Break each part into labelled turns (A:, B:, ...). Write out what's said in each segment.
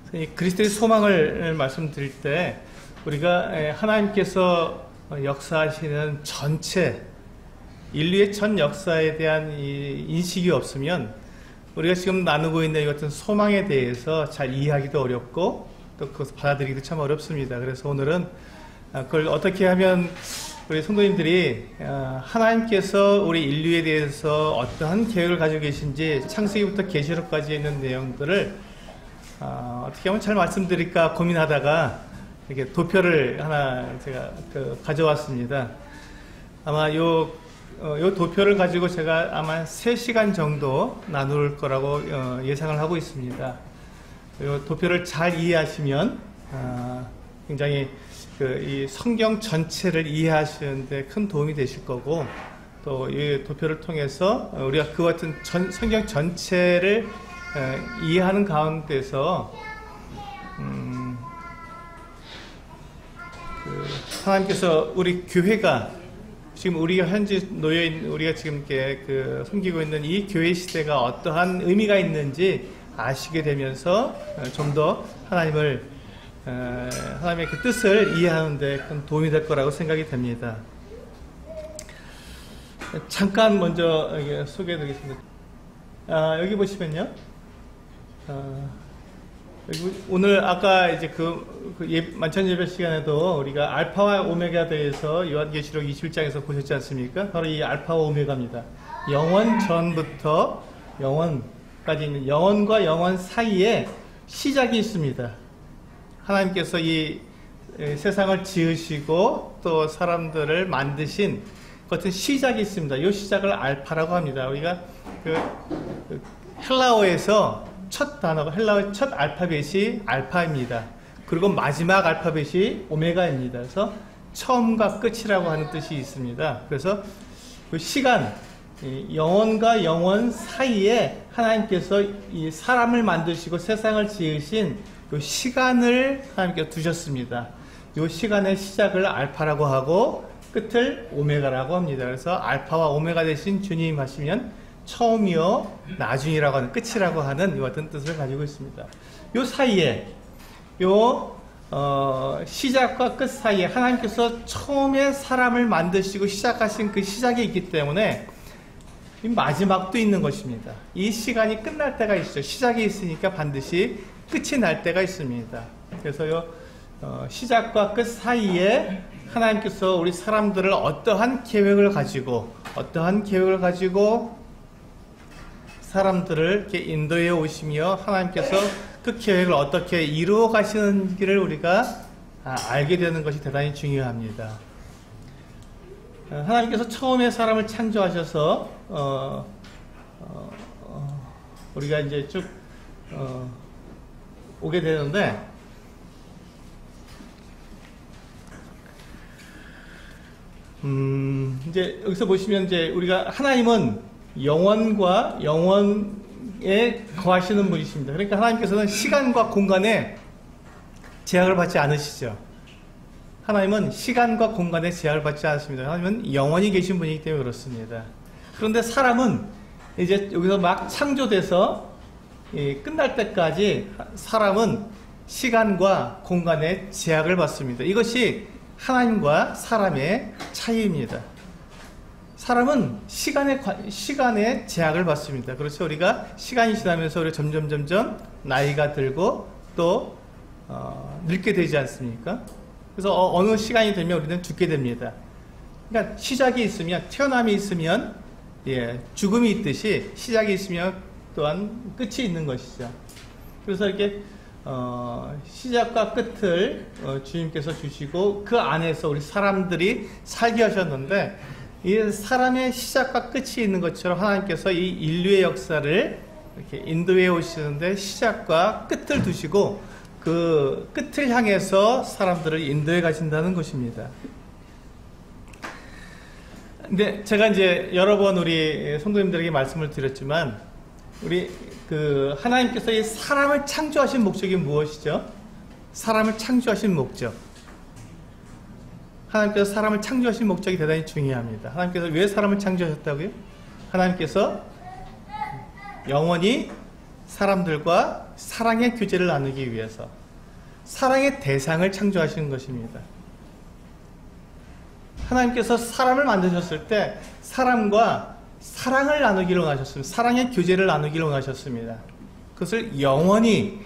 A: 이 그리스도의 소망을 말씀드릴 때 우리가 하나님께서 역사하시는 전체 인류의 전 역사에 대한 이 인식이 없으면 우리가 지금 나누고 있는 이 같은 소망에 대해서 잘 이해하기도 어렵고 또 그것을 받아들이기도 참 어렵습니다. 그래서 오늘은 그걸 어떻게 하면 우리 성도님들이 하나님께서 우리 인류에 대해서 어떠한 계획을 가지고 계신지 창세기부터 계시록까지 있는 내용들을 어떻게 하면 잘 말씀드릴까 고민하다가 이렇게 도표를 하나 제가 가져왔습니다. 아마 요 도표를 가지고 제가 아마 3시간 정도 나눌 거라고 예상을 하고 있습니다. 요 도표를 잘 이해하시면 굉장히 이 성경 전체를 이해하시는데 큰 도움이 되실 거고, 또 이 도표를 통해서 우리가 그 같은 성경 전체를 이해하는 가운데서 하나님께서 우리 교회가 지금 우리가 현재 놓여있는, 우리가 지금 이렇게 섬기고 있는 이 교회 시대가 어떠한 의미가 있는지 아시게 되면서 좀 더 하나님의 그 뜻을 이해하는 데 큰 도움이 될 거라고 생각이 됩니다. 잠깐 먼저 소개해 드리겠습니다. 여기 보시면요. 오늘 아까 이제 만찬 예배 시간에도 우리가 알파와 오메가에 대해서 요한계시록 21장에서 보셨지 않습니까? 바로 이 알파와 오메가입니다. 영원 전부터 영원까지 있는, 영원과 영원 사이에 시작이 있습니다. 하나님께서 이 세상을 지으시고 또 사람들을 만드신 같은 시작이 있습니다. 이 시작을 알파라고 합니다. 우리가 헬라어에서 첫 단어가, 헬라어의 첫 알파벳이 알파입니다. 그리고 마지막 알파벳이 오메가입니다. 그래서 처음과 끝이라고 하는 뜻이 있습니다. 그래서 그 시간, 영원과 영원 사이에 하나님께서 이 사람을 만드시고 세상을 지으신 그 시간을 하나님께서 두셨습니다. 이 시간의 시작을 알파라고 하고 끝을 오메가라고 합니다. 그래서 알파와 오메가 대신 주님 하시면 처음이요 나중이라고 하는, 끝이라고 하는 이 같은 뜻을 가지고 있습니다. 이 사이에 시작과 끝 사이에 하나님께서 처음에 사람을 만드시고 시작하신 그 시작이 있기 때문에 이 마지막도 있는 것입니다. 이 시간이 끝날 때가 있죠. 시작이 있으니까 반드시 끝이 날 때가 있습니다. 그래서 시작과 끝 사이에 하나님께서 우리 사람들을 어떠한 계획을 가지고 사람들을 이렇게 인도해 오시며 하나님께서 그 계획을 어떻게 이루어 가시는지를 우리가 알게 되는 것이 대단히 중요합니다. 하나님께서 처음에 사람을 창조하셔서 우리가 이제 쭉 오게 되는데, 이제 여기서 보시면 이제 우리가 하나님은 영원과 영원에 거하시는 분이십니다. 그러니까 하나님께서는 시간과 공간에 제약을 받지 않으시죠. 하나님은 시간과 공간에 제약을 받지 않습니다. 하나님은 영원히 계신 분이기 때문에 그렇습니다. 그런데 사람은 이제 여기서 막 창조돼서 끝날 때까지 사람은 시간과 공간에 제약을 받습니다. 이것이 하나님과 사람의 차이입니다. 사람은 시간에 제약을 받습니다. 그렇죠. 우리가 시간이 지나면서 우리가 점점 나이가 들고 또 늙게 되지 않습니까? 그래서 어느 시간이 되면 우리는 죽게 됩니다. 그러니까 시작이 있으면, 태어남이 있으면 죽음이 있듯이 시작이 있으면 또한 끝이 있는 것이죠. 그래서 이렇게 시작과 끝을 주님께서 주시고 그 안에서 우리 사람들이 살게 하셨는데, 이 사람의 시작과 끝이 있는 것처럼 하나님께서 이 인류의 역사를 이렇게 인도해 오시는데 시작과 끝을 두시고 그 끝을 향해서 사람들을 인도해 가신다는 것입니다. 근데 제가 이제 여러 번 우리 성도님들에게 말씀을 드렸지만, 우리 하나님께서 이 사람을 창조하신 목적이 무엇이죠? 사람을 창조하신 목적. 하나님께서 사람을 창조하신 목적이 대단히 중요합니다. 하나님께서 왜 사람을 창조하셨다고요? 하나님께서 영원히 사람들과 사랑의 교제를 나누기 위해서 사랑의 대상을 창조하시는 것입니다. 하나님께서 사람을 만드셨을 때 사람과 사랑을 나누기를 원하셨습니다. 사랑의 교제를 나누기를 원하셨습니다. 그것을 영원히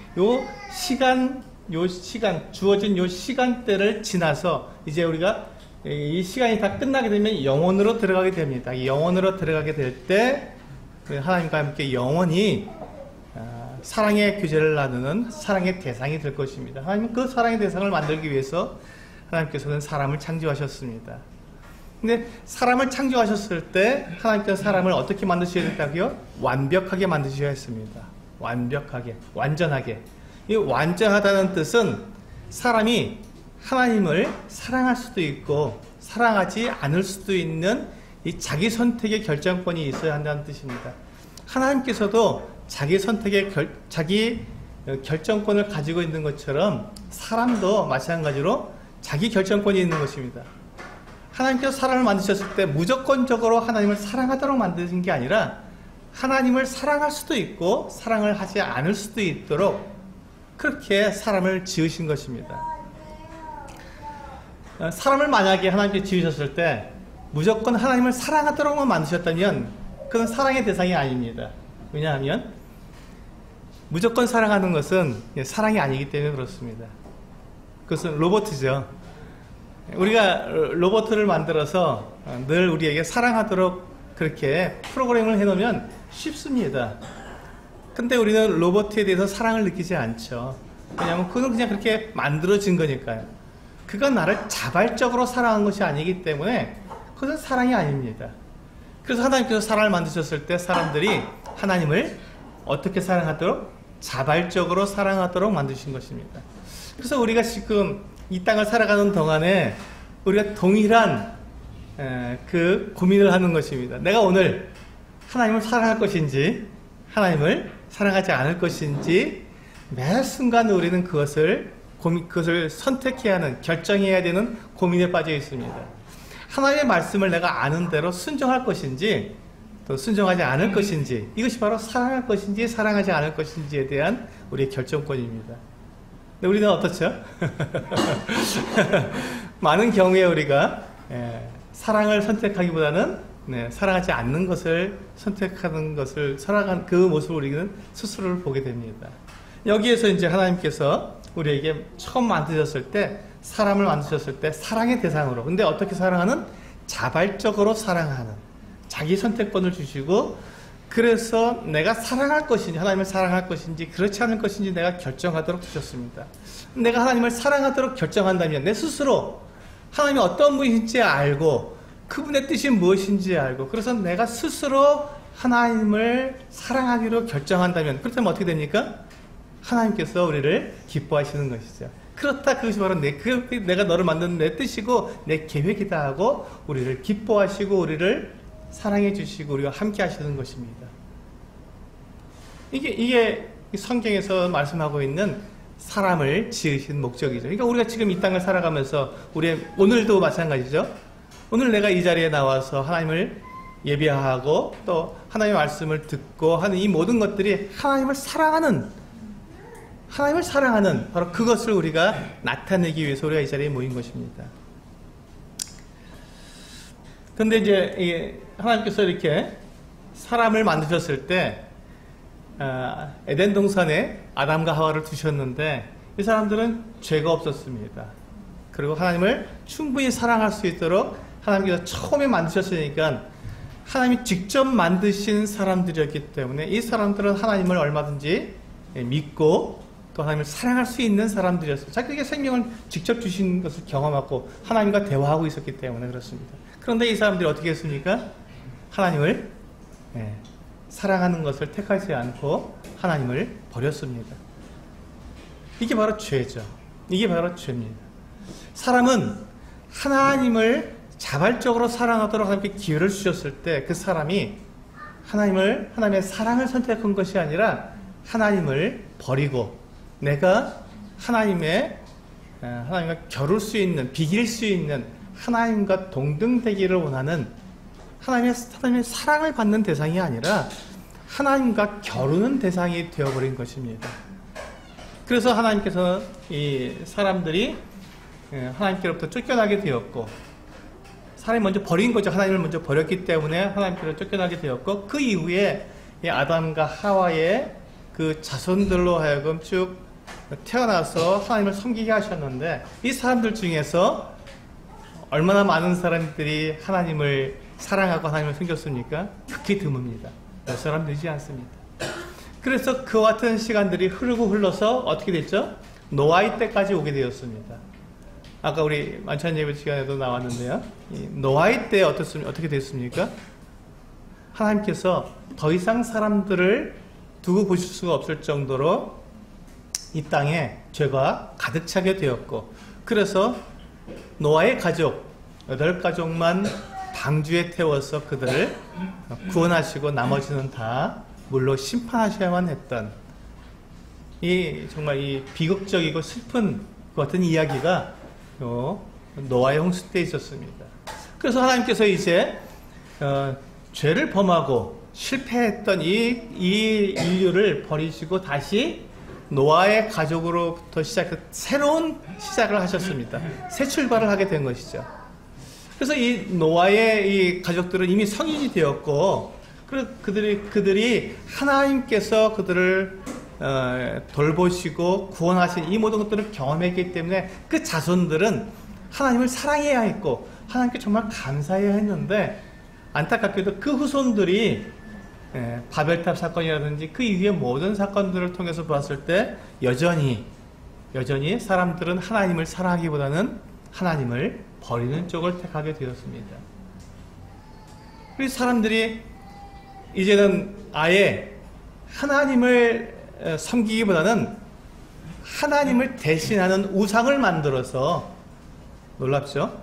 A: 주어진 요 시간대를 지나서 이제 우리가 이 시간이 다 끝나게 되면 영원으로 들어가게 됩니다. 이 영원으로 들어가게 될 때 하나님과 함께 영원히 사랑의 교제를 나누는 사랑의 대상이 될 것입니다. 하나님은 그 사랑의 대상을 만들기 위해서 하나님께서는 사람을 창조하셨습니다. 근데 사람을 창조하셨을 때 하나님께서 사람을 어떻게 만드셔야 됐다고요? 완벽하게 만드셔야 했습니다. 완벽하게, 완전하게. 이 완전하다는 뜻은 사람이 하나님을 사랑할 수도 있고 사랑하지 않을 수도 있는 이 자기 선택의 결정권이 있어야 한다는 뜻입니다. 하나님께서도 자기 선택의 자기 결정권을 가지고 있는 것처럼 사람도 마찬가지로 자기 결정권이 있는 것입니다. 하나님께서 사람을 만드셨을 때 무조건적으로 하나님을 사랑하도록 만드신 게 아니라 하나님을 사랑할 수도 있고 사랑을 하지 않을 수도 있도록 그렇게 사람을 지으신 것입니다. 사람을 만약에 하나님께 지으셨을 때 무조건 하나님을 사랑하도록만 만드셨다면 그건 사랑의 대상이 아닙니다. 왜냐하면 무조건 사랑하는 것은 사랑이 아니기 때문에 그렇습니다. 그것은 로봇이죠. 우리가 로봇을 만들어서 늘 우리에게 사랑하도록 그렇게 프로그램을 해놓으면 쉽습니다. 근데 우리는 로봇에 대해서 사랑을 느끼지 않죠. 왜냐하면 그건 그냥 그렇게 만들어진 거니까요. 그건 나를 자발적으로 사랑한 것이 아니기 때문에 그것은 사랑이 아닙니다. 그래서 하나님께서 사람을 만드셨을 때 사람들이 하나님을 어떻게 사랑하도록? 자발적으로 사랑하도록 만드신 것입니다. 그래서 우리가 지금 이 땅을 살아가는 동안에 우리가 동일한 그 고민을 하는 것입니다. 내가 오늘 하나님을 사랑할 것인지 하나님을 사랑하지 않을 것인지 매 순간 우리는 그것을 선택해야 하는, 결정해야 되는 고민에 빠져 있습니다. 하나님의 말씀을 내가 아는 대로 순종할 것인지 또 순종하지 않을 것인지, 이것이 바로 사랑할 것인지 사랑하지 않을 것인지에 대한 우리의 결정권입니다. 근데 우리는 어떻죠? 많은 경우에 우리가 사랑을 선택하기보다는 사랑하지 않는 것을 선택하는 것을 살아가는 그 모습을 우리는 스스로를 보게 됩니다. 여기에서 이제 하나님께서 우리에게 처음 만드셨을 때, 사람을 만드셨을 때 사랑의 대상으로, 근데 어떻게 사랑하는? 자발적으로 사랑하는, 자기 선택권을 주시고, 그래서 내가 사랑할 것인지, 하나님을 사랑할 것인지 그렇지 않을 것인지 내가 결정하도록 주셨습니다. 내가 하나님을 사랑하도록 결정한다면 내 스스로 하나님이 어떤 분이신지 알고 그분의 뜻이 무엇인지 알고, 그래서 내가 스스로 하나님을 사랑하기로 결정한다면, 그렇다면 어떻게 됩니까? 하나님께서 우리를 기뻐하시는 것이죠. 그렇다, 그것이 바로 내가 너를 만든 내 뜻이고 내 계획이다 하고 우리를 기뻐하시고 우리를 사랑해 주시고 우리와 함께 하시는 것입니다. 이게 성경에서 말씀하고 있는 사람을 지으신 목적이죠. 그러니까 우리가 지금 이 땅을 살아가면서 오늘도 마찬가지죠. 오늘 내가 이 자리에 나와서 하나님을 예배하고 또 하나님의 말씀을 듣고 하는 이 모든 것들이 하나님을 사랑하는 바로 그것을 우리가 나타내기 위해서 우리가 이 자리에 모인 것입니다. 근데 이제 하나님께서 이렇게 사람을 만드셨을 때 에덴 동산에 아담과 하와를 두셨는데 이 사람들은 죄가 없었습니다. 그리고 하나님을 충분히 사랑할 수 있도록 하나님께서 처음에 만드셨으니까 하나님이 직접 만드신 사람들이었기 때문에 이 사람들은 하나님을 얼마든지 믿고 또 하나님을 사랑할 수 있는 사람들이었어요. 자기에게 생명을 직접 주신 것을 경험하고 하나님과 대화하고 있었기 때문에 그렇습니다. 그런데 이 사람들이 어떻게 했습니까? 하나님을 사랑하는 것을 택하지 않고 하나님을 버렸습니다. 이게 바로 죄죠. 이게 바로 죄입니다. 사람은 하나님을 자발적으로 사랑하도록 하나님께 기회를 주셨을 때 그 사람이 하나님의 사랑을 선택한 것이 아니라 하나님을 버리고 내가 하나님과 겨룰 수 있는, 비길 수 있는 하나님과 동등되기를 원하는 하나님의 사랑을 받는 대상이 아니라 하나님과 겨루는 대상이 되어버린 것입니다. 그래서 하나님께서는 이 사람들이 하나님께로부터 쫓겨나게 되었고, 사람이 먼저 버린 거죠. 하나님을 먼저 버렸기 때문에 하나님께로 쫓겨나게 되었고, 그 이후에 이 아담과 하와의 그 자손들로 하여금 쭉 태어나서 하나님을 섬기게 하셨는데, 이 사람들 중에서 얼마나 많은 사람들이 하나님을 사랑하고 하나님을 섬겼습니까? 극히 드뭅니다. 몇 사람 되지 않습니다. 그래서 그와 같은 시간들이 흐르고 흘러서 어떻게 됐죠? 노아의 때까지 오게 되었습니다. 아까 우리 만찬 예배 시간에도 나왔는데요. 노아의 때 어떻게 됐습니까? 하나님께서 더 이상 사람들을 두고 보실 수가 없을 정도로 이 땅에 죄가 가득 차게 되었고, 그래서 노아의 가족 8가족만 방주에 태워서 그들을 구원하시고 나머지는 다 물로 심판하셔야만 했던, 이 정말 이 비극적이고 슬픈 그 같은 이야기가 노아의 홍수 때 있었습니다. 그래서 하나님께서 이제 죄를 범하고 실패했던 이 인류를 버리시고 다시 노아의 가족으로부터 새로운 시작을 하셨습니다. 새 출발을 하게 된 것이죠. 그래서 이 노아의 이 가족들은 이미 성인이 되었고, 그들이 하나님께서 그들을 돌보시고 구원하신 이 모든 것들을 경험했기 때문에 그 자손들은 하나님을 사랑해야 했고 하나님께 정말 감사해야 했는데, 안타깝게도 그 후손들이 바벨탑 사건이라든지 그 이후의 모든 사건들을 통해서 봤을 때 여전히 사람들은 하나님을 사랑하기보다는 하나님을 버리는 쪽을 택하게 되었습니다. 그래서 사람들이 이제는 아예 하나님을 섬기기보다는 하나님을 대신하는 우상을 만들어서, 놀랍죠?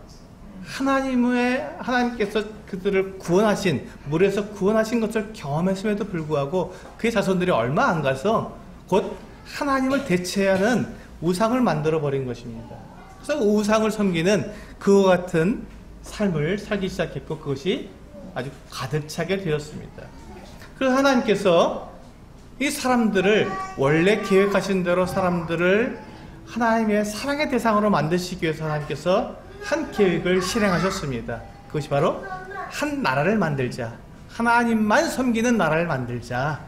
A: 하나님께서 그들을 구원하신, 물에서 구원하신 것을 경험했음에도 불구하고 그의 자손들이 얼마 안 가서 곧 하나님을 대체하는 우상을 만들어 버린 것입니다. 그래서 우상을 섬기는 그와 같은 삶을 살기 시작했고, 그것이 아주 가득 차게 되었습니다. 그래서 하나님께서 이 사람들을 원래 계획하신 대로 사람들을 하나님의 사랑의 대상으로 만드시기 위해서 하나님께서 한 계획을 실행하셨습니다. 그것이 바로 한 나라를 만들자. 하나님만 섬기는 나라를 만들자.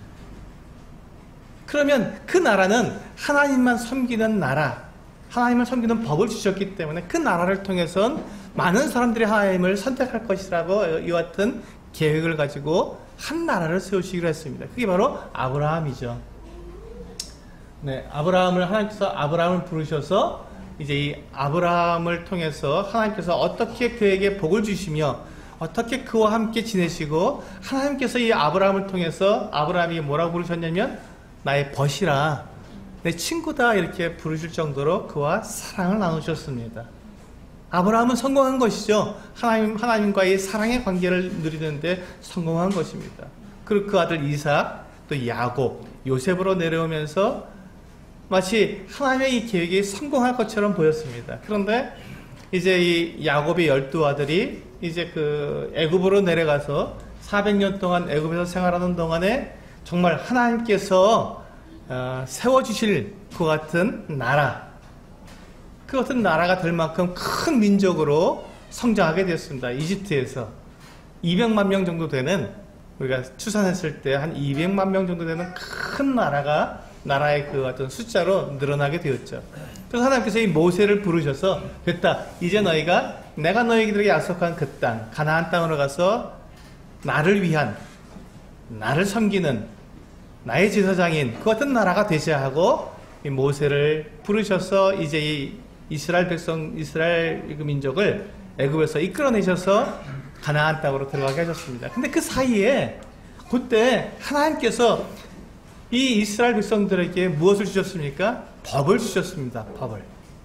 A: 그러면 그 나라는 하나님만 섬기는 나라, 하나님을 섬기는 법을 주셨기 때문에 그 나라를 통해선 많은 사람들이 하나님을 선택할 것이라고 이와 같은 계획을 가지고 한 나라를 세우시기로 했습니다. 그게 바로 아브라함이죠. 네, 하나님께서 아브라함을 부르셔서 이제 이 아브라함을 통해서 하나님께서 어떻게 그에게 복을 주시며 어떻게 그와 함께 지내시고, 하나님께서 이 아브라함을 통해서 아브라함이 뭐라고 부르셨냐면 나의 벗이라, 내 친구다, 이렇게 부르실 정도로 그와 사랑을 나누셨습니다. 아브라함은 성공한 것이죠. 하나님과의 사랑의 관계를 누리는데 성공한 것입니다. 그리고 그 아들 이삭, 또 야곱, 요셉으로 내려오면서 마치 하나님의 이 계획이 성공할 것처럼 보였습니다. 그런데 이제 이 야곱의 12아들이 이제 그 애굽으로 내려가서 400년 동안 애굽에서 생활하는 동안에 정말 하나님께서 세워주실 그 같은 나라, 그 같은 나라가 될 만큼 큰 민족으로 성장하게 되었습니다. 이집트에서 200만 명 정도 되는, 우리가 추산했을 때 한 200만 명 정도 되는 큰 나라의 그 어떤 숫자로 늘어나게 되었죠. 그래서 하나님께서 이 모세를 부르셔서 됐다, 이제 너희가 내가 너희들에게 약속한 그 땅, 가나안 땅으로 가서 나를 위한, 나를 섬기는 나의 제사장인 그 같은 나라가 되셔야 하고, 이 모세를 부르셔서 이제 이 이스라엘 그 민족을 애굽에서 이끌어내셔서 가나안 땅으로 들어가게 하셨습니다. 근데 그 사이에 그때 하나님께서 이 이스라엘 백성들에게 무엇을 주셨습니까? 법을 주셨습니다. 법을.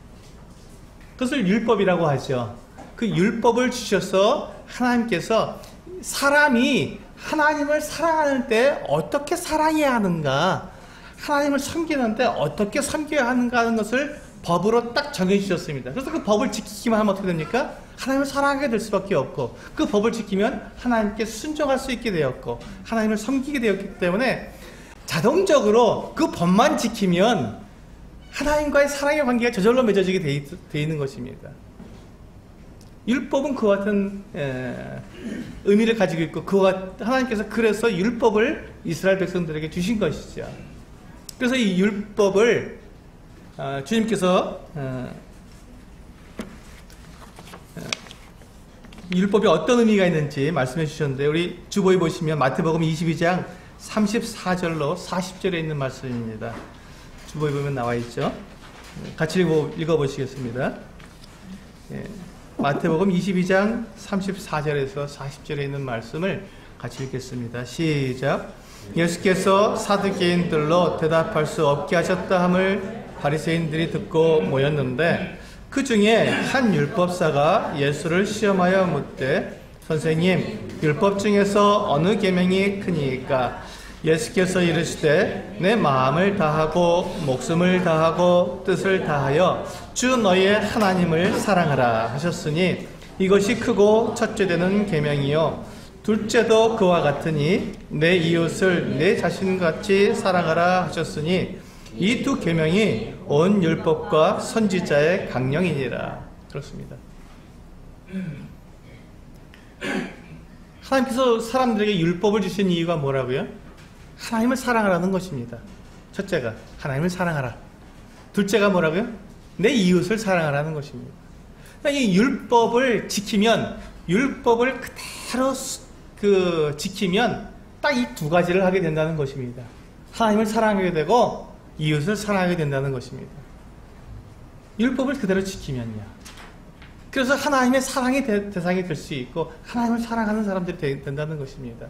A: 그것을 율법이라고 하죠. 그 율법을 주셔서 하나님께서 사람이 하나님을 사랑하는 때 어떻게 사랑해야 하는가, 하나님을 섬기는데 어떻게 섬겨야 하는가 하는 것을 법으로 딱 정해 주셨습니다. 그래서 그 법을 지키기만 하면 어떻게 됩니까? 하나님을 사랑하게 될 수밖에 없고, 그 법을 지키면 하나님께 순종할 수 있게 되었고, 하나님을 섬기게 되었기 때문에 자동적으로 그 법만 지키면 하나님과의 사랑의 관계가 저절로 맺어지게 돼 있는 것입니다. 율법은 그와 같은 의미를 가지고 있고, 하나님께서 그래서 율법을 이스라엘 백성들에게 주신 것이죠. 그래서 이 율법을 주님께서 율법이 어떤 의미가 있는지 말씀해 주셨는데, 우리 주보에 보시면 마태복음 22장 34절로 40절에 있는 말씀입니다. 주보에 보면 나와 있죠. 같이 읽어보시겠습니다. 마태복음 22장 34절에서 40절에 있는 말씀을 같이 읽겠습니다. 시작. 예수께서 사두개인들로 대답할 수 없게 하셨다 함을 바리새인들이 듣고 모였는데, 그 중에 한 율법사가 예수를 시험하여 묻되, 선생님, 율법 중에서 어느 계명이 크니까? 예수께서 이르시되, 내 마음을 다하고 목숨을 다하고 뜻을 다하여 주 너의 하나님을 사랑하라 하셨으니 이것이 크고 첫째 되는 계명이요 둘째도 그와 같으니 내 이웃을 내 자신같이 사랑하라 하셨으니 이 두 계명이 온 율법과 선지자의 강령이니라. 그렇습니다. 하나님께서 사람들에게 율법을 주신 이유가 뭐라고요? 하나님을 사랑하라는 것입니다. 첫째가 하나님을 사랑하라. 둘째가 뭐라고요? 내 이웃을 사랑하라는 것입니다. 그러니까 이 율법을 지키면, 율법을 그대로 지키면 딱 이 두 가지를 하게 된다는 것입니다. 하나님을 사랑하게 되고 이웃을 사랑하게 된다는 것입니다. 율법을 그대로 지키면요. 그래서 하나님의 사랑의 대상이 될 수 있고 하나님을 사랑하는 사람들이 된다는 것입니다.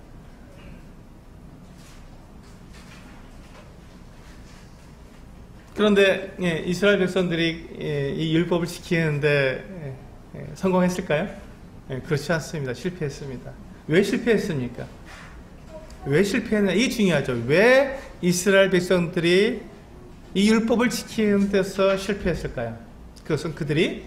A: 그런데 이스라엘 백성들이 이 율법을 지키는데 성공했을까요? 그렇지 않습니다. 실패했습니다. 왜 실패했습니까? 왜 실패했느냐? 이게 중요하죠. 왜 이스라엘 백성들이 이 율법을 지키는 데서 실패했을까요? 그것은 그들이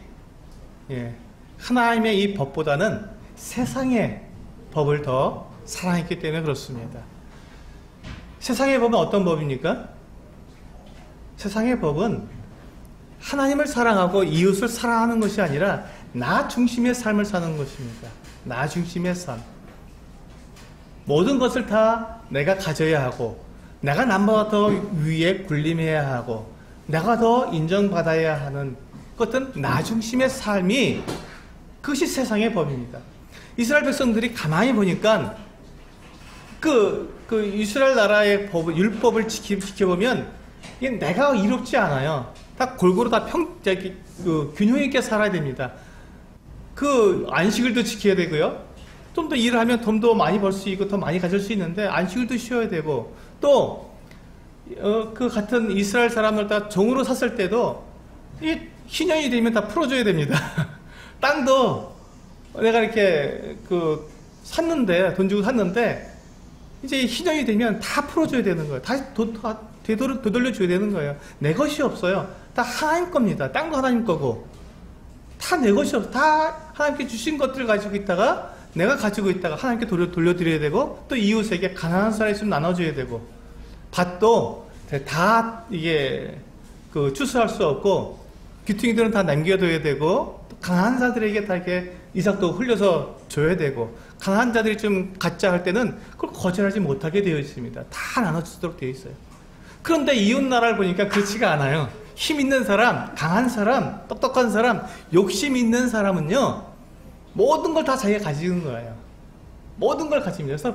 A: 하나님의 이 법보다는 세상의 법을 더 사랑했기 때문에 그렇습니다. 세상의 법은 어떤 법입니까? 세상의 법은 하나님을 사랑하고 이웃을 사랑하는 것이 아니라 나 중심의 삶을 사는 것입니다. 나 중심의 삶. 모든 것을 다 내가 가져야 하고, 내가 남보다 더 위에 군림해야 하고, 내가 더 인정받아야 하는 것은 나 중심의 삶이, 그것이 세상의 법입니다. 이스라엘 백성들이 가만히 보니까 그 이스라엘 나라의 법, 율법을 지켜보면 이게 내가 이롭지 않아요. 다 골고루 다 균형 있게 살아야 됩니다. 그 안식을 또 지켜야 되고요. 좀 더 일을 하면 돈도 많이 벌 수 있고 더 많이 가질 수 있는데 안식을 또 쉬어야 되고, 또 그 같은 이스라엘 사람들 다 종으로 샀을 때도 이 희년이 되면 다 풀어줘야 됩니다. 땅도 내가 이렇게 샀는데, 돈 주고 샀는데 이제 희년이 되면 다 풀어줘야 되는 거예요. 다시 되돌려줘야 되는 거예요. 내 것이 없어요. 다 하나님 겁니다. 땅도 하나님 거고 다 내 것이 없어. 다 하나님께 주신 것들을 가지고 있다가, 내가 가지고 있다가 하나님께 돌려드려야 되고, 또 이웃에게 가난한 사람이 있으면 나눠줘야 되고, 밭도 다 이게 추수할 수 없고 귀퉁이들은 다 남겨둬야 되고, 또 가난한 자들에게 다 이렇게 이삭도 흘려서 줘야 되고, 가난한 자들이 좀 갖자 할 때는 그걸 거절하지 못하게 되어 있습니다. 다 나눠주도록 되어 있어요. 그런데 이웃 나라를 보니까 그렇지가 않아요. 힘 있는 사람, 강한 사람, 똑똑한 사람, 욕심 있는 사람은요, 모든 걸 다 자기가 가지는 거예요. 모든 걸 가집니다. 그래서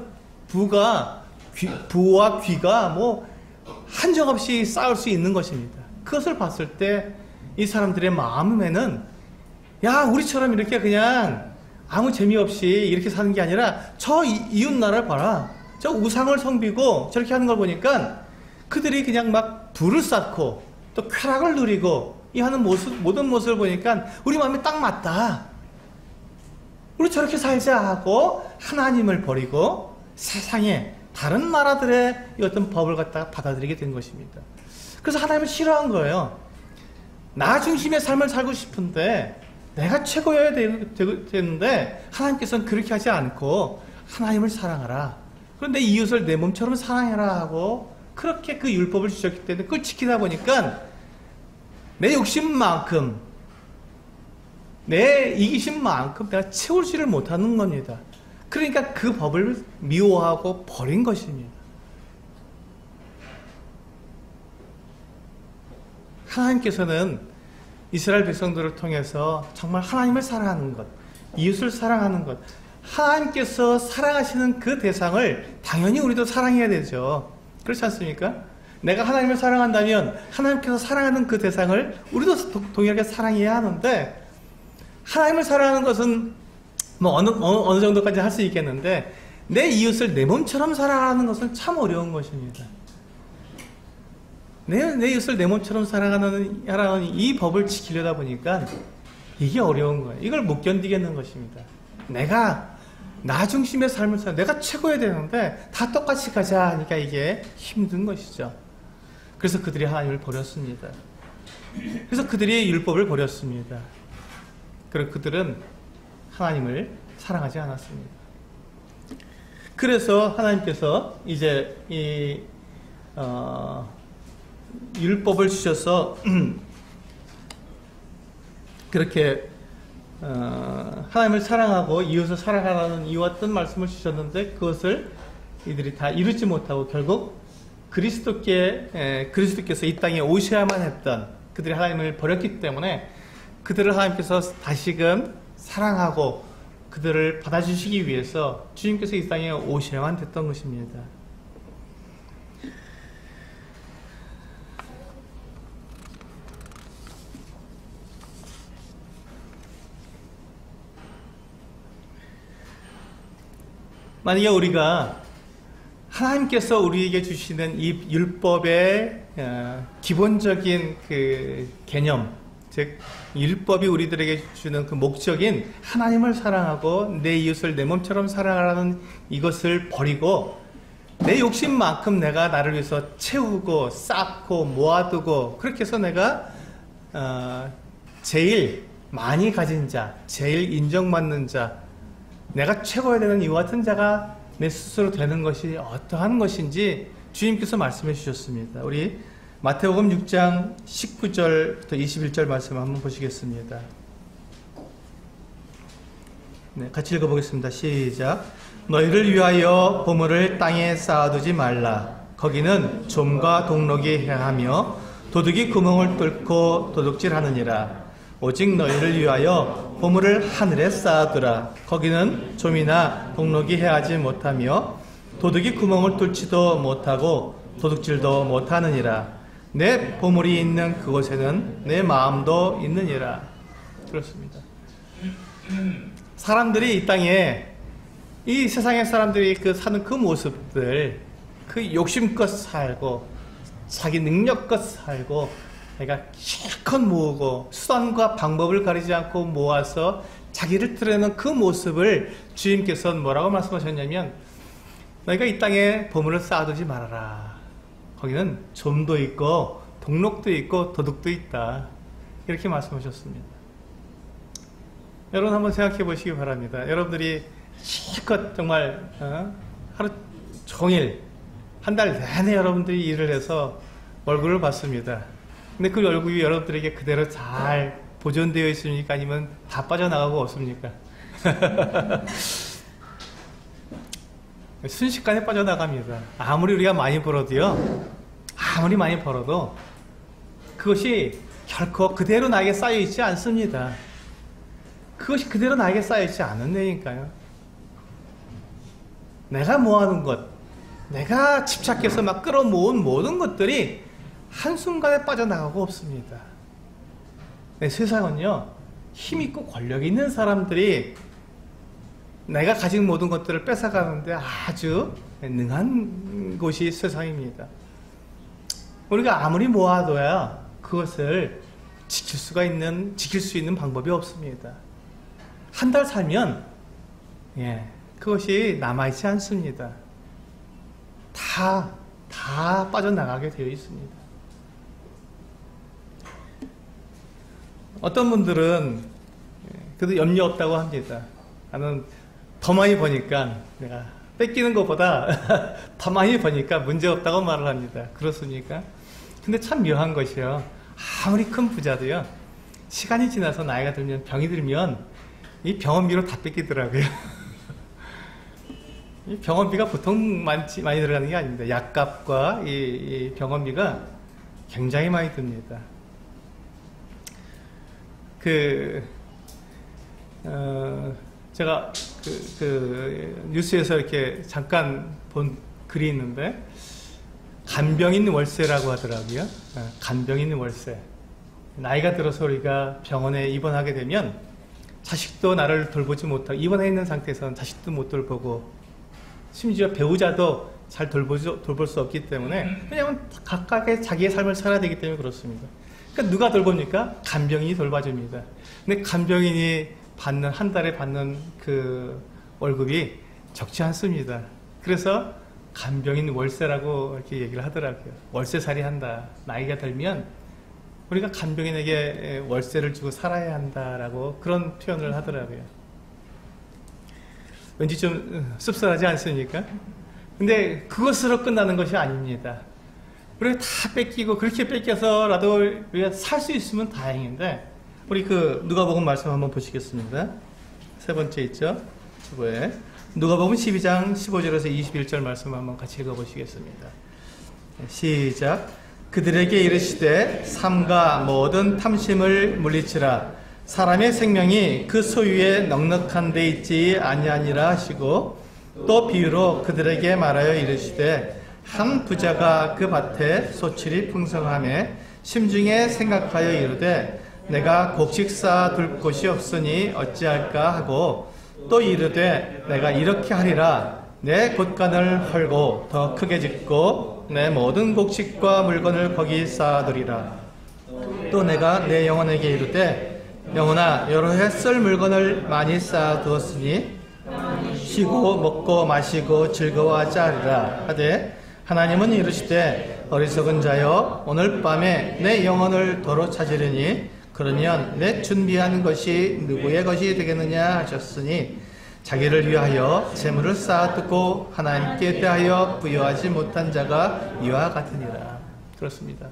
A: 부와 귀가 뭐 한정없이 쌓을 수 있는 것입니다. 그것을 봤을 때 이 사람들의 마음에는, 야, 우리처럼 이렇게 그냥 아무 재미없이 이렇게 사는 게 아니라 저 이웃 나라를 봐라. 저 우상을 섬기고 저렇게 하는 걸 보니까 그들이 그냥 막 부를 쌓고 또 쾌락을 누리고 이 하는 모든 모습을 보니까 우리 마음에 딱 맞다. 우리 저렇게 살자 하고 하나님을 버리고 세상에 다른 나라들의 이 어떤 법을 갖다가 받아들이게 된 것입니다. 그래서 하나님을 싫어한 거예요. 나 중심의 삶을 살고 싶은데 내가 최고여야 되는데 하나님께서는 그렇게 하지 않고 하나님을 사랑하라. 그런데 이웃을 내 몸처럼 사랑해라 하고 그렇게 그 율법을 주셨기 때문에 그걸 지키다 보니까 내 욕심만큼 내 이기심만큼 내가 채우지를 못하는 겁니다. 그러니까 그 법을 미워하고 버린 것입니다. 하나님께서는 이스라엘 백성들을 통해서 정말 하나님을 사랑하는 것, 이웃을 사랑하는 것, 하나님께서 사랑하시는 그 대상을 당연히 우리도 사랑해야 되죠. 그렇지 않습니까? 내가 하나님을 사랑한다면 하나님께서 사랑하는 그 대상을 우리도 동일하게 사랑해야 하는데, 하나님을 사랑하는 것은 뭐 어느 정도까지 할 수 있겠는데 내 이웃을 내 몸처럼 사랑하는 것은 참 어려운 것입니다. 내 이웃을 내 몸처럼 사랑하는 이 법을 지키려다 보니까 이게 어려운 거예요. 이걸 못 견디겠는 것입니다. 내가 나 중심의 삶을 살아 내가 최고여야 되는데 다 똑같이 가자 하니까 이게 힘든 것이죠. 그래서 그들이 하나님을 버렸습니다. 그래서 그들이 율법을 버렸습니다. 그리고 그들은 하나님을 사랑하지 않았습니다. 그래서 하나님께서 이제 이 율법을 주셔서 그렇게 하나님을 사랑하고 이웃을 사랑하라는 이와 같은 말씀을 주셨는데 그것을 이들이 다 이루지 못하고 결국 그리스도께서 이 땅에 오셔야만 했던 그들이 하나님을 버렸기 때문에 그들을 하나님께서 다시금 사랑하고 그들을 받아주시기 위해서 주님께서 이 땅에 오셔야만 됐던 것입니다. 만약에 우리가 하나님께서 우리에게 주시는 이 율법의 기본적인 그 개념, 즉 율법이 우리들에게 주는 그 목적인 하나님을 사랑하고 내 이웃을 내 몸처럼 사랑하라는 이것을 버리고 내 욕심만큼 내가 나를 위해서 채우고 쌓고 모아두고 그렇게 해서 내가 제일 많이 가진 자, 제일 인정받는 자, 내가 최고여야 되는 이와 같은 자가 내 스스로 되는 것이 어떠한 것인지 주님께서 말씀해 주셨습니다. 우리 마태복음 6장 19절부터 21절 말씀 한번 보시겠습니다. 네, 같이 읽어보겠습니다. 시작. 너희를 위하여 보물을 땅에 쌓아두지 말라. 거기는 좀과 동록이 해하며 도둑이 구멍을 뚫고 도둑질하느니라. 오직 너희를 위하여 보물을 하늘에 쌓아두라. 거기는 좀이나 동록이 해하지 못하며 도둑이 구멍을 뚫지도 못하고 도둑질도 못하느니라. 내 보물이 있는 그곳에는 내 마음도 있느니라. 그렇습니다. 사람들이 이 땅에 이 세상의 사람들이 사는 그 모습들, 그 욕심껏 살고 자기 능력껏 살고 내가 실컷 모으고 수단과 방법을 가리지 않고 모아서 자기를 드러내는 그 모습을 주님께서는 뭐라고 말씀하셨냐면 너희가 이 땅에 보물을 쌓아두지 말아라. 거기는 좀도 있고 동록도 있고 도둑도 있다. 이렇게 말씀하셨습니다. 여러분 한번 생각해 보시기 바랍니다. 여러분들이 실컷 정말 하루 종일 한 달 내내 여러분들이 일을 해서 월급을 받습니다. 근데 그 월급이 여러분들에게 그대로 잘 보존되어 있습니까? 아니면 다 빠져나가고 없습니까? 순식간에 빠져나갑니다. 아무리 우리가 많이 벌어도요, 아무리 많이 벌어도 그것이 결코 그대로 나에게 쌓여있지 않습니다. 그것이 그대로 나에게 쌓여있지 않는다니까요. 내가 모아놓은 것, 내가 집착해서 막 끌어모은 모든 것들이 한순간에 빠져나가고 없습니다. 네, 세상은요, 힘있고 권력이 있는 사람들이 내가 가진 모든 것들을 뺏어가는데 아주 능한 곳이 세상입니다. 우리가 아무리 모아둬야 그것을 지킬 수 있는 방법이 없습니다. 한 달 살면, 그것이 남아있지 않습니다. 다 빠져나가게 되어 있습니다. 어떤 분들은 그래도 염려 없다고 합니다. 나는 더 많이 버니까 내가 뺏기는 것보다 더 많이 버니까 문제 없다고 말을 합니다. 그렇습니까? 근데 참 묘한 것이요. 아무리 큰 부자도요. 시간이 지나서 나이가 들면 병이 들면 이 병원비로 다 뺏기더라고요. 이 병원비가 보통 많이 들어가는 게 아닙니다. 약값과 이 병원비가 굉장히 많이 듭니다. 제가 뉴스에서 이렇게 잠깐 본 글이 있는데, 간병인 월세라고 하더라고요. 간병인 월세. 나이가 들어서 우리가 병원에 입원하게 되면 자식도 나를 돌보지 못하고, 입원해 있는 상태에서는 자식도 못 돌보고, 심지어 배우자도 잘 돌볼 수 없기 때문에, 왜냐하면 각각의 자기의 삶을 살아야 되기 때문에 그렇습니다. 그러니까 누가 돌봅니까? 간병인이 돌봐줍니다. 근데 간병인이 한 달에 받는 그 월급이 적지 않습니다. 그래서 간병인 월세라고 이렇게 얘기를 하더라고요. 월세살이 한다. 나이가 들면 우리가 간병인에게 월세를 주고 살아야 한다라고 그런 표현을 하더라고요. 왠지 좀 씁쓸하지 않습니까? 근데 그것으로 끝나는 것이 아닙니다. 우리가 다 뺏기고, 그렇게 뺏겨서라도 우리가 살 수 있으면 다행인데, 우리 누가복음 말씀 한번 보시겠습니다. 세 번째 있죠? 주보에 누가복음 12장 15절에서 21절 말씀 한번 같이 읽어보시겠습니다. 시작. 그들에게 이르시되 삼가 모든 탐심을 물리치라. 사람의 생명이 그 소유에 넉넉한 데 있지 아니하니라 하시고, 또 비유로 그들에게 말하여 이르시되 한 부자가 그 밭에 소출이 풍성하매 심중에 생각하여 이르되 내가 곡식 쌓아둘 곳이 없으니 어찌할까 하고, 또 이르되 내가 이렇게 하리라. 내 곳간을 헐고 더 크게 짓고 내 모든 곡식과 물건을 거기 쌓아두리라. 또 내가 내 영혼에게 이르되 영혼아, 여러 해 쓸 물건을 많이 쌓아두었으니 쉬고 먹고 마시고 즐거워하자 하리라 하되, 하나님은 이르시되 어리석은 자여, 오늘 밤에 내 영혼을 도로 찾으려니 그러면 내 준비한 것이 누구의 것이 되겠느냐 하셨으니, 자기를 위하여 재물을 쌓아두고 하나님께 대하여 부여하지 못한 자가 이와 같으니라. 그렇습니다.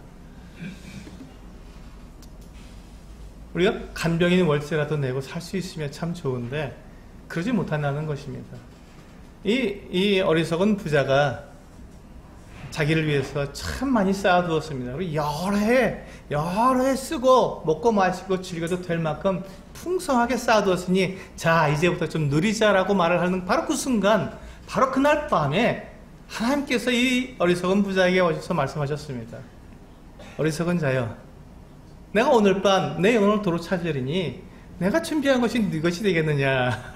A: 우리가 간병인 월세라도 내고 살 수 있으면 참 좋은데 그러지 못한다는 것입니다. 이 어리석은 부자가 자기를 위해서 참 많이 쌓아두었습니다. 그리고 여러 해 쓰고 먹고 마시고 즐겨도 될 만큼 풍성하게 쌓아두었으니, 자 이제부터 좀 누리자라고 말을 하는 바로 그 순간, 바로 그날 밤에 하나님께서 이 어리석은 부자에게 오셔서 말씀하셨습니다. 어리석은 자여, 내가 오늘 밤 내 영혼을 도로 찾으리니 내가 준비한 것이 네 것이 되겠느냐.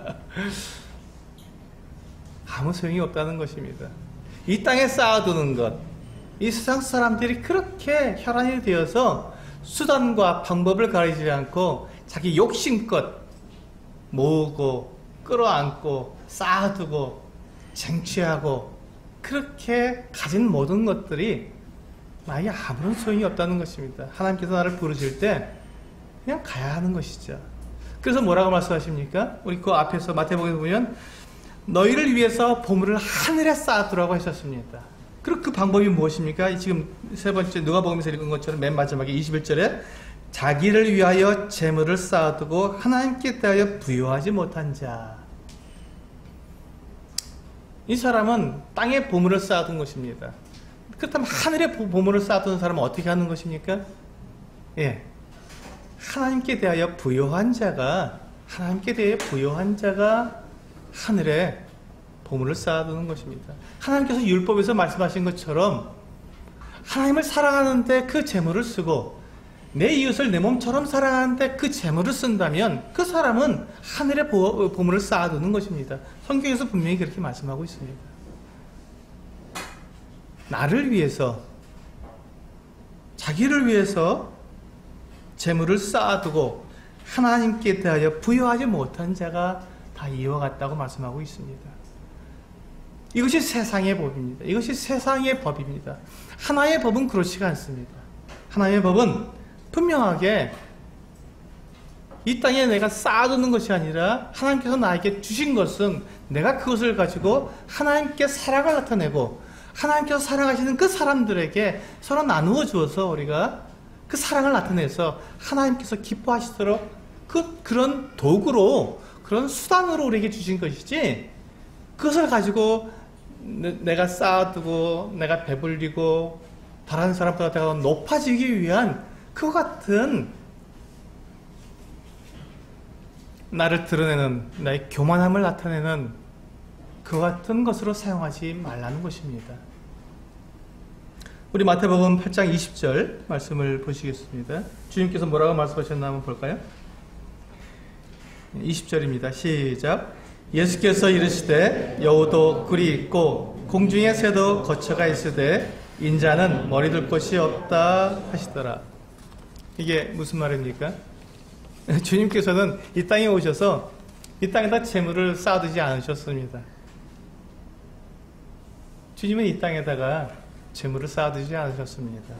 A: 아무 소용이 없다는 것입니다. 이 땅에 쌓아두는 것, 이 세상 사람들이 그렇게 혈안이 되어서 수단과 방법을 가리지 않고 자기 욕심껏 모으고 끌어안고 쌓아두고 쟁취하고, 그렇게 가진 모든 것들이 나에게 아무런 소용이 없다는 것입니다. 하나님께서 나를 부르실 때 그냥 가야 하는 것이죠. 그래서 뭐라고 말씀하십니까? 우리 그 앞에서 마태복음에 보면 너희를 위해서 보물을 하늘에 쌓아두라고 하셨습니다. 그리고 그 방법이 무엇입니까? 지금 세 번째 누가복음에서 읽은 것처럼 맨 마지막에 21절에 자기를 위하여 재물을 쌓아두고 하나님께 대하여 부여하지 못한 자. 이 사람은 땅에 보물을 쌓아둔 것입니다. 그렇다면 하늘에 보물을 쌓아둔 사람은 어떻게 하는 것입니까? 예, 하나님께 대하여 부여한 자가 하늘에 보물을 쌓아두는 것입니다. 하나님께서 율법에서 말씀하신 것처럼 하나님을 사랑하는데 그 재물을 쓰고 내 이웃을 내 몸처럼 사랑하는데 그 재물을 쓴다면 그 사람은 하늘에 보물을 쌓아두는 것입니다. 성경에서 분명히 그렇게 말씀하고 있습니다. 나를 위해서, 자기를 위해서 재물을 쌓아두고 하나님께 대하여 부여하지 못한 자가 다 이와 같다고 말씀하고 있습니다. 이것이 세상의 법입니다. 이것이 세상의 법입니다. 하나의 법은 그렇지가 않습니다. 하나의 법은 분명하게 이 땅에 내가 쌓아두는 것이 아니라 하나님께서 나에게 주신 것은 내가 그것을 가지고 하나님께 사랑을 나타내고 하나님께서 사랑하시는 그 사람들에게 서로 나누어 주어서 우리가 그 사랑을 나타내서 하나님께서 기뻐하시도록 그런 도구로, 그런 수단으로 우리에게 주신 것이지, 그것을 가지고 내가 쌓아두고 내가 배불리고 다른 사람보다 더 높아지기 위한 그와 같은 나를 드러내는, 나의 교만함을 나타내는 그와 같은 것으로 사용하지 말라는 것입니다. 우리 마태복음 8장 20절 말씀을 보시겠습니다. 주님께서 뭐라고 말씀하셨나 한번 볼까요? 20절입니다. 시작. 예수께서 이르시되 여우도 굴이 있고 공중의 새도 거처가 있으되 인자는 머리 둘 곳이 없다 하시더라. 이게 무슨 말입니까? 주님께서는 이 땅에 오셔서 이 땅에다 재물을 쌓아두지 않으셨습니다. 주님은 이 땅에다가 재물을 쌓아두지 않으셨습니다.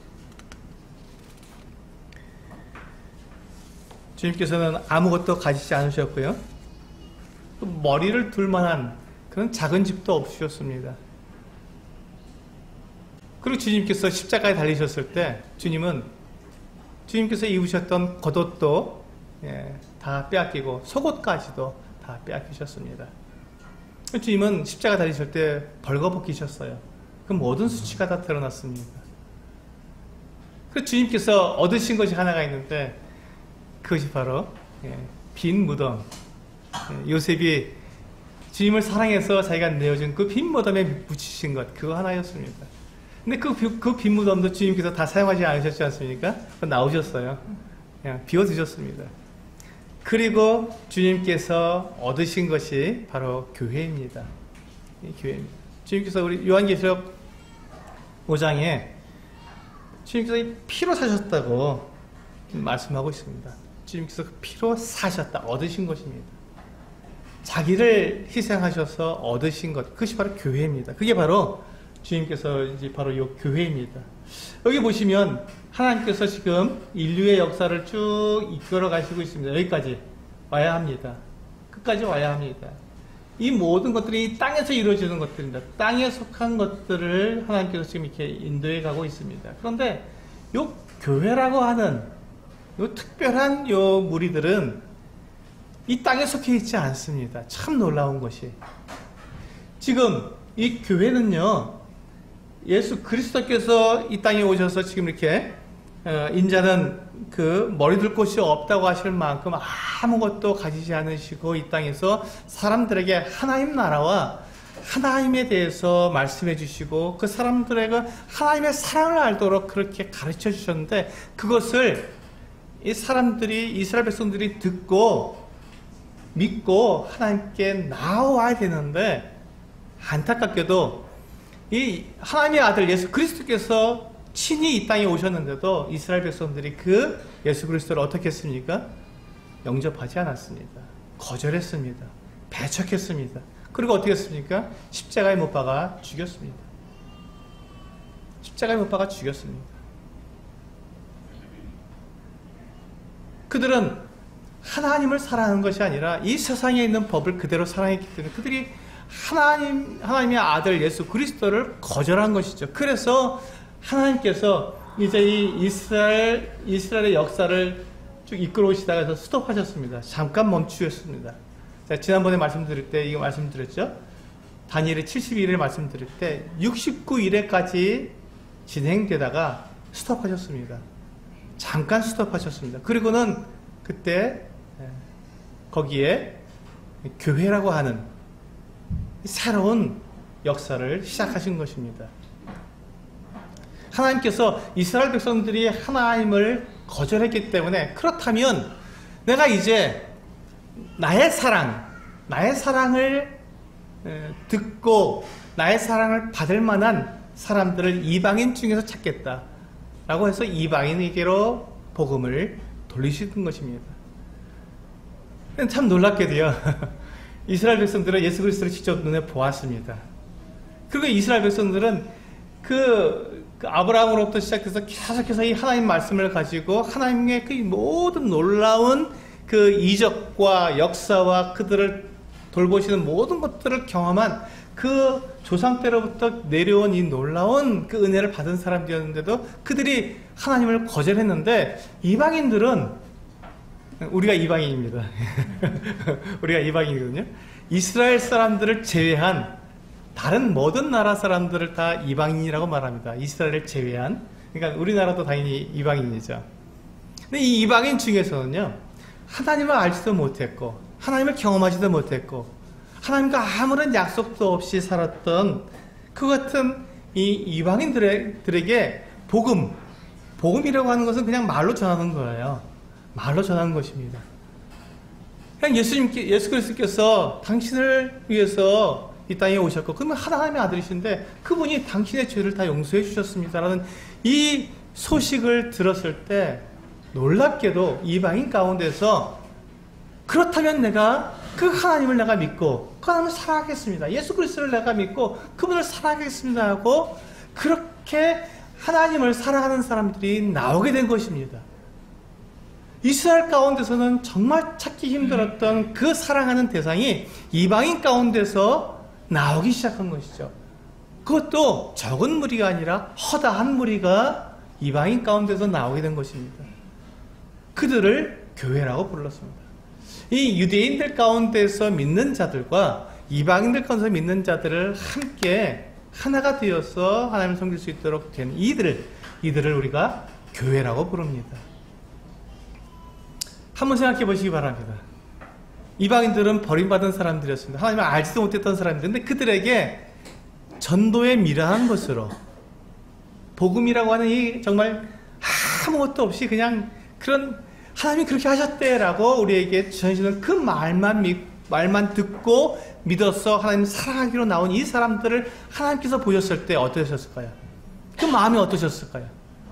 A: 주님께서는 아무것도 가지지 않으셨고요, 또 머리를 둘 만한 그런 작은 집도 없으셨습니다. 그리고 주님께서 십자가에 달리셨을 때 주님께서 입으셨던 겉옷도 다 빼앗기고 속옷까지도 다 빼앗기셨습니다. 주님은 십자가 달리실 때 벌거벗기셨어요. 그 모든 수치가 다 드러났습니다. 그래서 주님께서 얻으신 것이 하나가 있는데 그것이 바로 빈 무덤. 요셉이 주님을 사랑해서 자기가 내어준 그 빈 무덤에 묻히신 것, 그거 하나였습니다. 근데 그 빈 무덤도 주님께서 다 사용하지 않으셨지 않습니까? 나오셨어요. 그냥 비워두셨습니다. 그리고 주님께서 얻으신 것이 바로 교회입니다. 교회입니다. 주님께서 우리 요한계시록 5장에 주님께서 피로 사셨다고 말씀하고 있습니다. 주님께서 그 피로 사셨다, 얻으신 것입니다. 자기를 희생하셔서 얻으신 것, 그것이 바로 교회입니다. 그게 바로 주님께서 이제 바로 이 교회입니다. 여기 보시면 하나님께서 지금 인류의 역사를 쭉 이끌어 가시고 있습니다. 여기까지 와야 합니다. 끝까지 와야 합니다. 이 모든 것들이 땅에서 이루어지는 것들입니다. 땅에 속한 것들을 하나님께서 지금 이렇게 인도해 가고 있습니다. 그런데 이 교회라고 하는 이 특별한 요 무리들은 이 땅에 속해 있지 않습니다. 참 놀라운 것이, 지금 이 교회는요, 예수 그리스도께서 이 땅에 오셔서 지금 이렇게 인자는 그 머리 둘 곳이 없다고 하실 만큼 아무것도 가지지 않으시고 이 땅에서 사람들에게 하나님 나라와 하나님에 대해서 말씀해 주시고 그 사람들에게 하나님의 사랑을 알도록 그렇게 가르쳐 주셨는데, 그것을 이 사람들이, 이스라엘 백성들이 듣고 믿고 하나님께 나와야 되는데, 안타깝게도 이 하나님의 아들 예수 그리스도께서 친히 이 땅에 오셨는데도 이스라엘 백성들이 그 예수 그리스도를 어떻게 했습니까? 영접하지 않았습니다. 거절했습니다. 배척했습니다. 그리고 어떻게 했습니까? 십자가에 못 박아 죽였습니다. 십자가에 못 박아 죽였습니다. 그들은 하나님을 사랑하는 것이 아니라 이 세상에 있는 법을 그대로 사랑했기 때문에 그들이 하나님의 아들 예수 그리스도를 거절한 것이죠. 그래서 하나님께서 이제 이 이스라엘의 역사를 쭉 이끌어 오시다가 해서 스톱하셨습니다. 잠깐 멈추셨습니다. 제가 지난번에 말씀드릴 때 이거 말씀드렸죠. 다니엘의 72일을 말씀드릴 때 69일에까지 진행되다가 스톱하셨습니다. 잠깐 스톱하셨습니다. 그리고는 그때 거기에 교회라고 하는 새로운 역사를 시작하신 것입니다. 하나님께서 이스라엘 백성들이 하나님을 거절했기 때문에, 그렇다면 내가 이제 나의 사랑을 듣고 나의 사랑을 받을 만한 사람들을 이방인 중에서 찾겠다 라고 해서 이방인에게로 복음을 돌리시는 것입니다. 참 놀랍게도요, 이스라엘 백성들은 예수 그리스도를 직접 눈에 보았습니다. 그리고 이스라엘 백성들은 그 아브라함으로부터 시작해서 계속해서 이 하나님 말씀을 가지고 하나님의 그 모든 놀라운 그 이적과 역사와 그들을 돌보시는 모든 것들을 경험한 그 조상 때로부터 내려온 이 놀라운 그 은혜를 받은 사람들이었는데도 그들이 하나님을 거절했는데, 이방인들은, 우리가 이방인입니다. 우리가 이방인이거든요. 이스라엘 사람들을 제외한 다른 모든 나라 사람들을 다 이방인이라고 말합니다. 이스라엘을 제외한. 그러니까 우리나라도 당연히 이방인이죠. 근데 이 이방인 중에서는요, 하나님을 알지도 못했고 하나님을 경험하지도 못했고 하나님과 아무런 약속도 없이 살았던 그 같은 이 이방인들에게 복음이라고 하는 것은 그냥 말로 전하는 거예요. 말로 전하는 것입니다. 그냥 예수 그리스도께서 당신을 위해서 이 땅에 오셨고, 그러면 하나님의 아들이신데 그분이 당신의 죄를 다 용서해 주셨습니다라는 이 소식을 들었을 때 놀랍게도 이방인 가운데서, 그렇다면 내가 그 하나님을 내가 믿고 그 하나님을 사랑하겠습니다, 예수 그리스도를 내가 믿고 그분을 사랑하겠습니다 하고 그렇게 하나님을 사랑하는 사람들이 나오게 된 것입니다. 이스라엘 가운데서는 정말 찾기 힘들었던 그 사랑하는 대상이 이방인 가운데서 나오기 시작한 것이죠. 그것도 적은 무리가 아니라 허다한 무리가 이방인 가운데서 나오게 된 것입니다. 그들을 교회라고 불렀습니다. 이 유대인들 가운데서 믿는 자들과 이방인들 가운데서 믿는 자들을 함께 하나가 되어서 하나님을 섬길 수 있도록 된 이들을 우리가 교회라고 부릅니다. 한번 생각해 보시기 바랍니다. 이방인들은 버림받은 사람들이었습니다. 하나님을 알지도 못했던 사람들인데 그들에게 전도의 미련한 것으로 복음이라고 하는 이 정말 아무것도 없이 그냥 그런 하나님이 그렇게 하셨대라고 우리에게 전해주는 그 말만 듣고 믿어서 하나님 사랑하기로 나온 이 사람들을 하나님께서 보셨을 때 어떠셨을까요? 그 마음이 어떠셨을까요?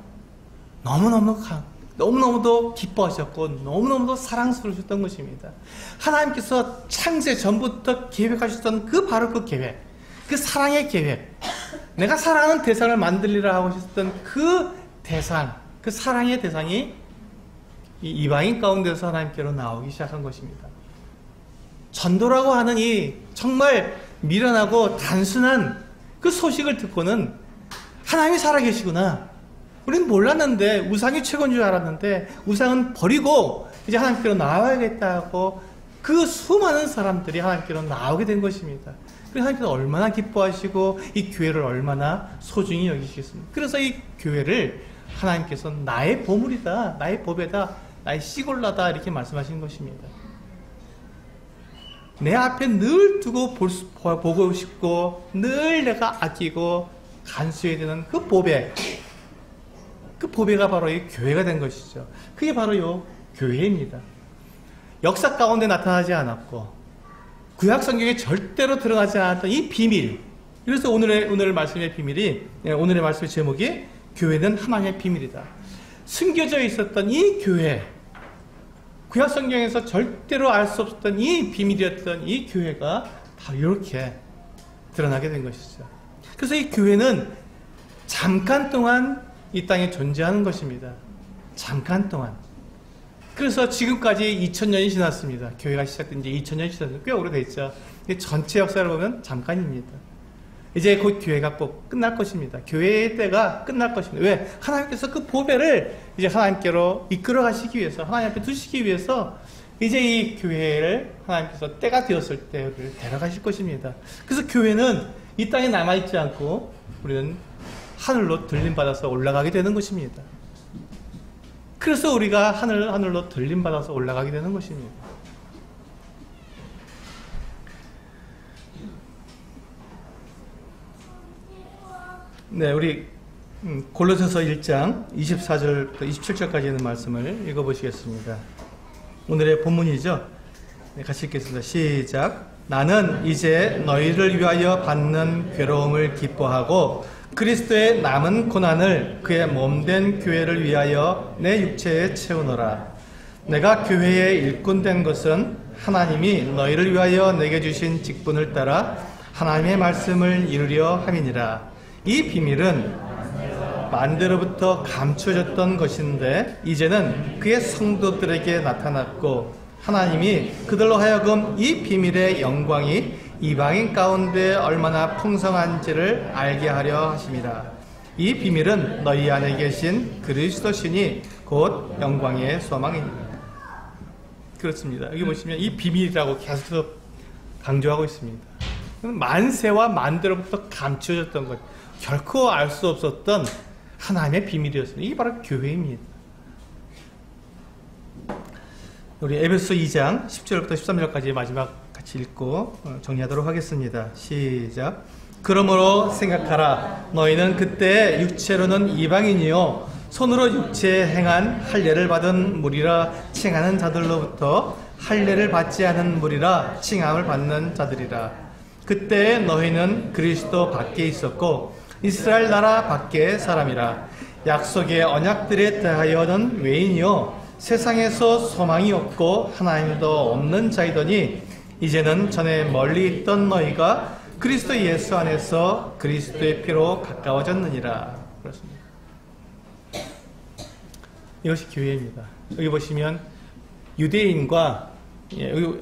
A: 너무너무도 기뻐하셨고 너무너무도 사랑스러우셨던 것입니다. 하나님께서 창세 전부터 계획하셨던 바로 그 계획, 그 사랑의 계획, 내가 사랑하는 대상을 만들리라 하고 하셨던 그 대상, 그 사랑의 대상이 이 이방인 가운데서 하나님께로 나오기 시작한 것입니다. 전도라고 하는 이 정말 미련하고 단순한 그 소식을 듣고는 하나님이 살아계시구나, 우리는 몰랐는데 우상이 최고인 줄 알았는데 우상은 버리고 이제 하나님께로 나와야겠다고 그 수많은 사람들이 하나님께로 나오게 된 것입니다. 그래서 하나님께서 얼마나 기뻐하시고 이 교회를 얼마나 소중히 여기시겠습니까? 그래서 이 교회를 하나님께서 나의 보물이다, 나의 보배다, 나의 씨골라다 이렇게 말씀하시는 것입니다. 내 앞에 늘 두고 보고 싶고 늘 내가 아끼고 간수해야 되는 그 보배, 그 보배가 바로 이 교회가 된 것이죠. 그게 바로 이 교회입니다. 역사 가운데 나타나지 않았고 구약 성경에 절대로 드러나지 않았던 이 비밀, 그래서 오늘의 말씀의 비밀이, 오늘의 말씀의 제목이 교회는 하나님의 비밀이다. 숨겨져 있었던 이 교회, 구약 성경에서 절대로 알 수 없었던 이 비밀이었던 이 교회가 바로 이렇게 드러나게 된 것이죠. 그래서 이 교회는 잠깐 동안 이 땅에 존재하는 것입니다. 잠깐 동안. 그래서 지금까지 2000년이 지났습니다. 교회가 시작된 지 2000년이 지났습니다. 꽤 오래됐죠. 전체 역사를 보면 잠깐입니다. 이제 곧 교회가 꼭 끝날 것입니다. 교회의 때가 끝날 것입니다. 왜? 하나님께서 그 보배를 이제 하나님께로 이끌어 가시기 위해서, 하나님 앞에 두시기 위해서 이제 이 교회를 하나님께서 때가 되었을 때 우리를 데려가실 것입니다. 그래서 교회는 이 땅에 남아있지 않고 우리는 하늘로 들림받아서 올라가게 되는 것입니다. 그래서 우리가 하늘로 들림받아서 올라가게 되는 것입니다. 네, 우리 골로새서 1장 24절부터 27절까지 있는 말씀을 읽어보시겠습니다. 오늘의 본문이죠. 네, 같이 읽겠습니다. 시작. 나는 이제 너희를 위하여 받는 괴로움을 기뻐하고 그리스도의 남은 고난을 그의 몸된 교회를 위하여 내 육체에 채우노라. 내가 교회의 일꾼 된 것은 하나님이 너희를 위하여 내게 주신 직분을 따라 하나님의 말씀을 이루려 함이니라. 이 비밀은 만대로부터 감추어졌던 것인데 이제는 그의 성도들에게 나타났고 하나님이 그들로 하여금 이 비밀의 영광이 이방인 가운데 얼마나 풍성한지를 알게 하려 하심이라. 이 비밀은 너희 안에 계신 그리스도시니 곧 영광의 소망이니라. 그렇습니다. 여기 보시면 이 비밀이라고 계속 강조하고 있습니다. 만세와 만대로부터 감추어졌던 것, 결코 알 수 없었던 하나님의 비밀이었습니다. 이게 바로 교회입니다. 우리 에베소 2장 10절부터 13절까지 마지막 같이 읽고 정리하도록 하겠습니다. 시작. 그러므로 생각하라. 너희는 그때 육체로는 이방인이요 손으로 육체에 행한 할례를 받은 무리라 칭하는 자들로부터 할례를 받지 않은 무리라 칭함을 받는 자들이라. 그때 너희는 그리스도 밖에 있었고 이스라엘 나라 밖의 사람이라. 약속의 언약들에 대하여는 외인이요 세상에서 소망이 없고 하나님도 없는 자이더니 이제는 전에 멀리 있던 너희가 그리스도 예수 안에서 그리스도의 피로 가까워졌느니라. 그렇습니다. 이것이 교회입니다. 여기 보시면 유대인과 여기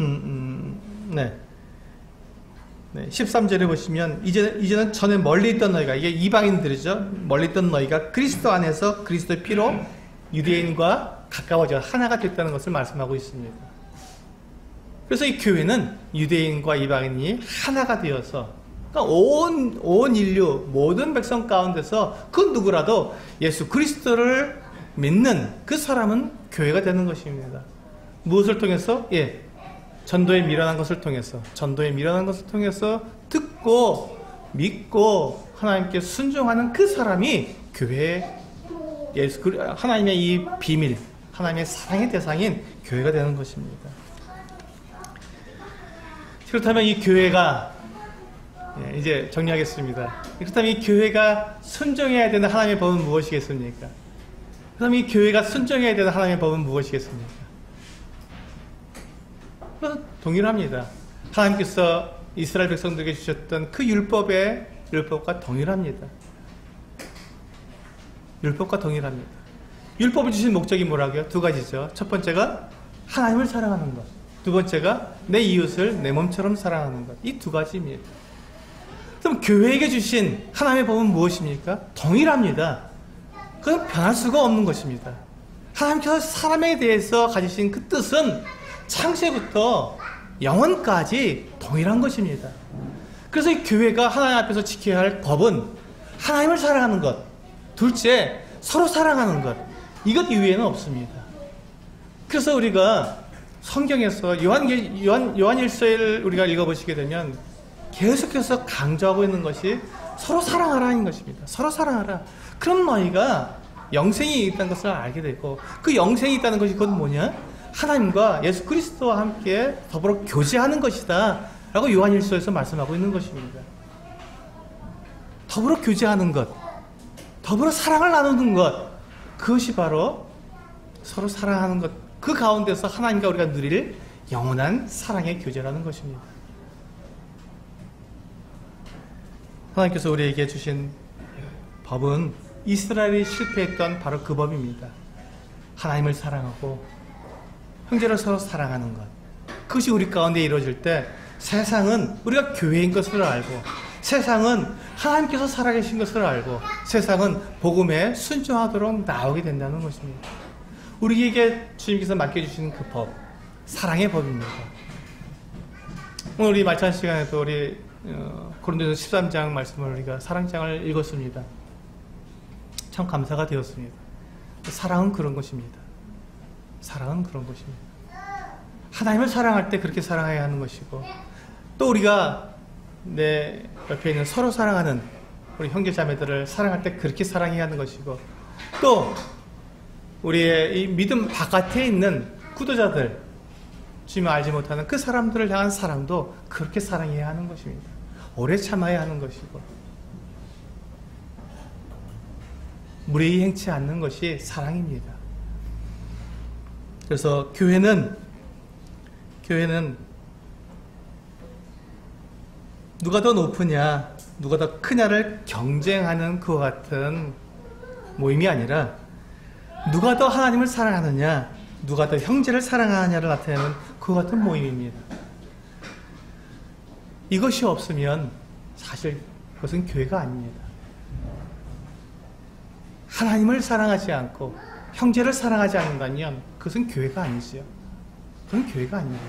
A: 13절에 보시면 이제는 전에 멀리 있던 너희가, 이게 이방인들이죠. 멀리 있던 너희가 그리스도 안에서 그리스도의 피로 유대인과 가까워져 하나가 됐다는 것을 말씀하고 있습니다. 그래서 이 교회는 유대인과 이방인이 하나가 되어서, 그러니까 온 인류 모든 백성 가운데서 그 누구라도 예수 그리스도를 믿는 그 사람은 교회가 되는 것입니다. 무엇을 통해서? 전도에 미련한 것을 통해서, 듣고 믿고 하나님께 순종하는 그 사람이 교회에 하나님의 이 비밀, 하나님의 사랑의 대상인 교회가 되는 것입니다. 그렇다면 이 교회가, 이제 정리하겠습니다. 그렇다면 이 교회가 순종해야 되는 하나님의 법은 무엇이겠습니까? 그럼 이 교회가 순종해야 되는 하나님의 법은 무엇이겠습니까? 동일합니다. 하나님께서 이스라엘 백성들에게 주셨던 그 율법과 동일합니다. 율법과 동일합니다. 율법을 주신 목적이 뭐라고요? 두 가지죠. 첫 번째가 하나님을 사랑하는 것, 두 번째가 내 이웃을 내 몸처럼 사랑하는 것. 이 두 가지입니다. 그럼 교회에게 주신 하나님의 법은 무엇입니까? 동일합니다. 그건 변할 수가 없는 것입니다. 하나님께서 사람에 대해서 가지신 그 뜻은 창세부터 영원까지 동일한 것입니다. 그래서 이 교회가 하나님 앞에서 지켜야 할 법은 하나님을 사랑하는 것, 둘째 서로 사랑하는 것, 이것 이외에는 없습니다. 그래서 우리가 성경에서 요한일서를 우리가 읽어보시게 되면 계속해서 강조하고 있는 것이 서로 사랑하라는 것입니다. 서로 사랑하라. 그럼 너희가 영생이 있다는 것을 알게 되고, 그 영생이 있다는 것이 그건 뭐냐? 하나님과 예수 그리스도와 함께 더불어 교제하는 것이다 라고 요한일서에서 말씀하고 있는 것입니다. 더불어 교제하는 것, 더불어 사랑을 나누는 것, 그것이 바로 서로 사랑하는 것, 그 가운데서 하나님과 우리가 누릴 영원한 사랑의 교제라는 것입니다. 하나님께서 우리에게 주신 법은 이스라엘이 실패했던 바로 그 법입니다. 하나님을 사랑하고 형제를 서로 사랑하는 것, 그것이 우리 가운데 이루어질 때 세상은 우리가 교회인 것을 알고, 세상은 하나님께서 살아계신 것을 알고, 세상은 복음에 순종하도록 나오게 된다는 것입니다. 우리에게 주님께서 맡겨주신 그 법, 사랑의 법입니다. 오늘 우리 말찬 시간에도 우리 고린도전서 13장 말씀을 우리가 사랑장을 읽었습니다. 참 감사가 되었습니다. 사랑은 그런 것입니다. 사랑은 그런 것입니다. 하나님을 사랑할 때 그렇게 사랑해야 하는 것이고, 또 우리가 내 옆에 있는 서로 사랑하는 우리 형제 자매들을 사랑할 때 그렇게 사랑해야 하는 것이고, 또 우리의 이 믿음 바깥에 있는 구도자들, 주님을 알지 못하는 그 사람들을 향한 사랑도 그렇게 사랑해야 하는 것입니다. 오래 참아야 하는 것이고, 무례히 행치 않는 것이 사랑입니다. 그래서 교회는 누가 더 높으냐, 누가 더 크냐를 경쟁하는 그와 같은 모임이 아니라, 누가 더 하나님을 사랑하느냐, 누가 더 형제를 사랑하느냐를 나타내는 그 같은 모임입니다. 이것이 없으면 사실 그것은 교회가 아닙니다. 하나님을 사랑하지 않고 형제를 사랑하지 않는다면 그것은 교회가 아니지요. 그건 교회가 아닙니다.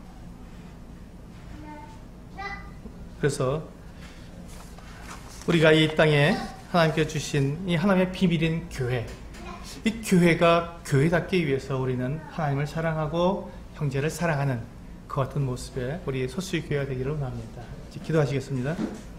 A: 그래서 우리가 이 땅에 하나님께서 주신 이 하나님의 비밀인 교회, 이 교회가 교회답기 위해서 우리는 하나님을 사랑하고 형제를 사랑하는 그 같은 모습의 우리 소수의 교회가 되기를 원합니다. 기도하시겠습니다.